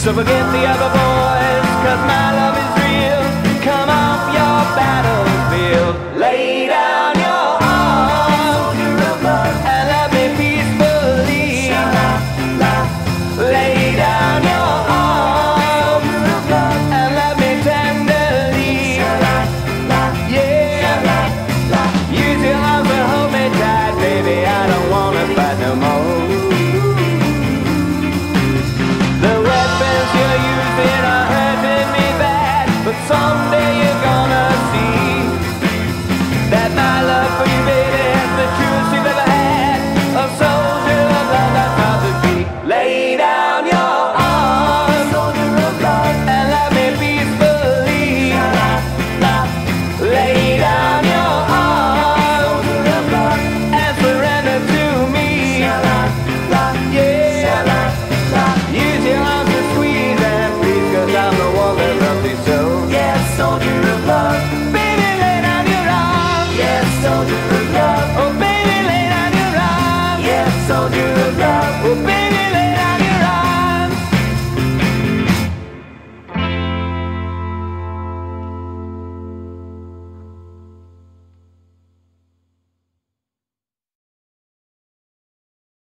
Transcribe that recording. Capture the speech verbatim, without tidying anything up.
So forget the other boys, cause my love is real. Come off your battlefield, lay down your arms and let me peacefully lay down your arms and let me tenderly, yeah. Use your arms and hold me tight, baby. I don't wanna fight no more. The weapons you're using are hurting me bad, but someday